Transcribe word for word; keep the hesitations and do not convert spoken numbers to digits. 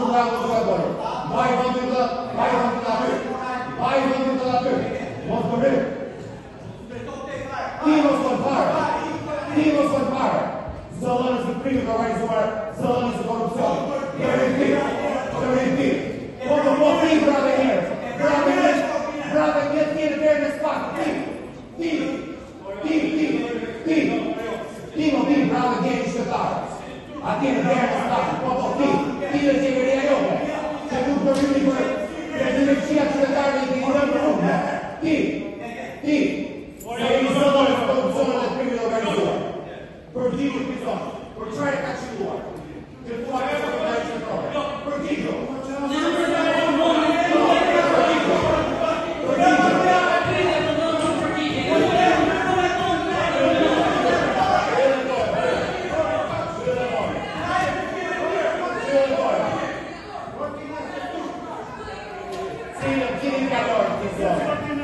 bravo giocatore. Vai convinto, vai convinto la più. Vai convinto la più. Molto bene. Timo scolpare. Timo scolpare. Zolan si primi trovare su Zolan si corruzione. Preventivo. Preventivo. Come può qui brava Inez. Brava Inez. Brava Inez tiene bene spazio. Timo. Timo. Timo. Timo. Timo. Timo. Brava Inez scettare. A tiene bene spazio. Poco Timo. Timo si vede a io. Se tutto l'unico che si riesce a scettare di un numero. Timo. Timo. E il Zolan si corruzione del primo dove Prodigio bisogno, per try to catch you up. Che tu hai fatto la giocata. Prodigio. Sì, non tieni il calore,